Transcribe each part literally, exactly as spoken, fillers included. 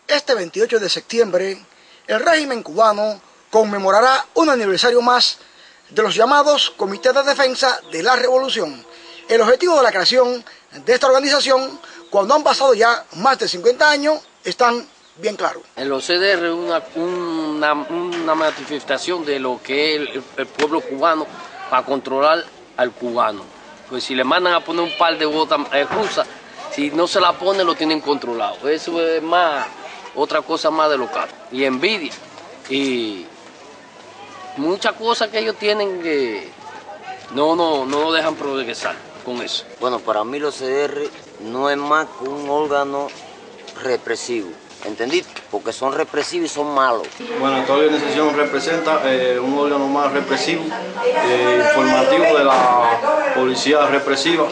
Este veintiocho de septiembre, el régimen cubano conmemorará un aniversario más de los llamados Comités de Defensa de la Revolución. El objetivo de la creación de esta organización, cuando han pasado ya más de cincuenta años, están bien claros. En los C D R es una, una, una manifestación de lo que es el, el pueblo cubano para controlar al cubano. Pues si le mandan a poner un par de botas eh, rusas, si no se la ponen lo tienen controlado. Eso es más, otra cosa más de local. Y envidia. Y muchas cosas que ellos tienen que no, no, no nos dejan progresar con eso. Bueno, para mí los C D R no es más que un órgano represivo. ¿Entendí? Porque son represivos y son malos. Bueno, esta organización representa eh, un órgano más represivo, eh, informativo de la policía represiva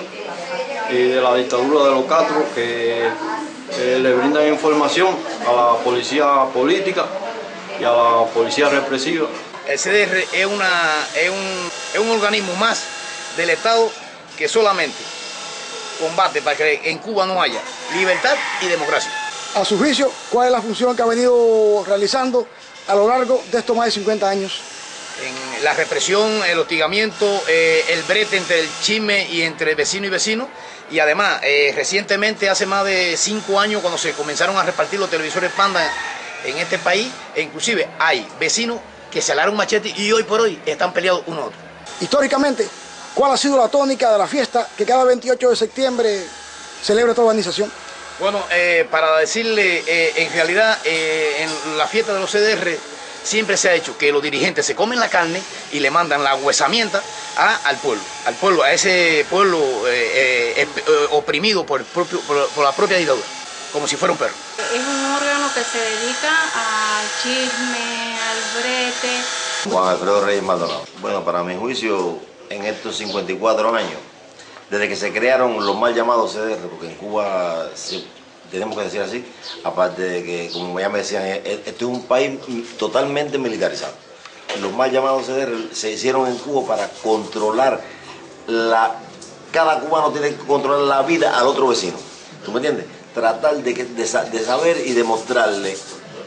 y de la dictadura de los Castro, que eh, le brindan información a la policía política y a la policía represiva. El C D R es, una, es, un, es un organismo más del Estado que solamente combate para que en Cuba no haya libertad y democracia. A su juicio, ¿cuál es la función que ha venido realizando a lo largo de estos más de cincuenta años? En la represión, el hostigamiento, eh, el brete entre el chisme y entre vecino y vecino. Y además, eh, recientemente, hace más de cinco años, cuando se comenzaron a repartir los televisores Panda en este país, e inclusive hay vecinos que se alaron machete y hoy por hoy están peleados uno a otro. Históricamente, ¿cuál ha sido la tónica de la fiesta que cada veintiocho de septiembre celebra esta organización? Bueno, eh, para decirle, eh, en realidad, eh, en la fiesta de los C D R siempre se ha hecho que los dirigentes se comen la carne y le mandan la huesamienta a, al pueblo, al pueblo, a ese pueblo eh, eh, eh, oprimido por, el propio, por, por la propia dictadura, como si fuera un perro. Es un órgano que se dedica al chisme, al brete. Juan Alfredo Reyes Maldonado. Bueno, para mi juicio, en estos cincuenta y cuatro años, desde que se crearon los mal llamados C D R, porque en Cuba, se, tenemos que decir así, aparte de que, como ya me decían, este es un país totalmente militarizado. Los mal llamados C D R se hicieron en Cuba para controlar la... Cada cubano tiene que controlar la vida al otro vecino. ¿Tú me entiendes? Tratar de, de, de saber y demostrarle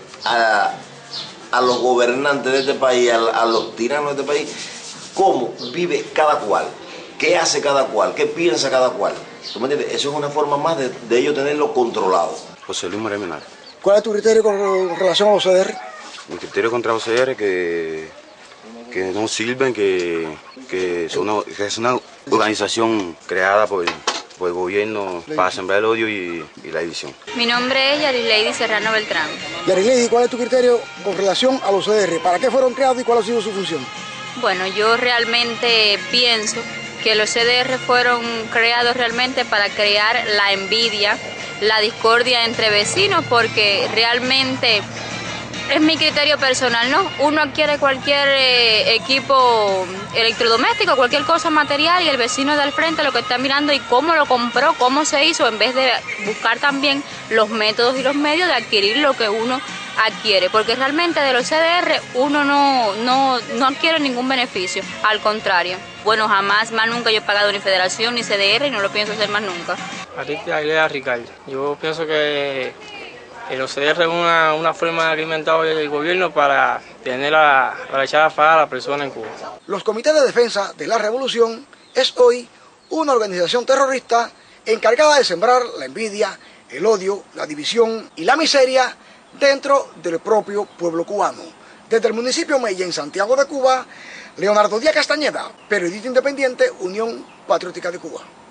a, a los gobernantes de este país, a, a los tiranos de este país, cómo vive cada cual. ¿Qué hace cada cual? ¿Qué piensa cada cual? ¿Tú me entiendes? Eso es una forma más de, de ellos tenerlo controlado. José Luis Maremenal. ¿Cuál es tu criterio con relación a los C D R? Mi criterio contra los C D R es que, que no sirven, que, que, son una, que es una organización creada por, por el gobierno para sembrar el odio y, y la división. Mi nombre es Yarileidi Serrano Beltrán. Yarileidi, ¿cuál es tu criterio con relación a los C D R? ¿Para qué fueron creados y cuál ha sido su función? Bueno, yo realmente pienso que los C D R fueron creados realmente para crear la envidia, la discordia entre vecinos, porque realmente es mi criterio personal, ¿no? Uno adquiere cualquier eh, equipo electrodoméstico, cualquier cosa material, y el vecino de al frente lo que está mirando y cómo lo compró, cómo se hizo, en vez de buscar también los métodos y los medios de adquirir lo que uno adquiere, porque realmente de los C D R uno no, no, no adquiere ningún beneficio, al contrario. Bueno, jamás, más nunca yo he pagado ni federación ni C D R y no lo pienso hacer más nunca. Arita Aguilera Ricardo. Yo pienso que los C D R es una, una forma de alimentar el gobierno para tener la, para echar a fajar a la persona en Cuba. Los Comités de Defensa de la Revolución es hoy una organización terrorista encargada de sembrar la envidia, el odio, la división y la miseria dentro del propio pueblo cubano. Desde el municipio Mella, en Santiago de Cuba, Leonardo Díaz Castañeda, periodista independiente, Unión Patriótica de Cuba.